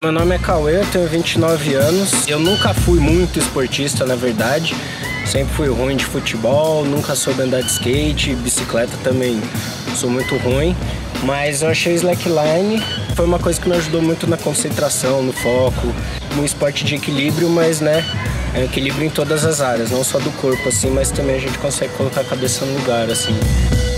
Meu nome é Cauê, eu tenho 29 anos. Eu nunca fui muito esportista, na verdade. Sempre fui ruim de futebol, nunca soube andar de skate, bicicleta também sou muito ruim. Mas eu achei slackline, foi uma coisa que me ajudou muito na concentração, no foco, no esporte de equilíbrio, mas equilíbrio em todas as áreas, não só do corpo, assim, mas também a gente consegue colocar a cabeça no lugar, assim.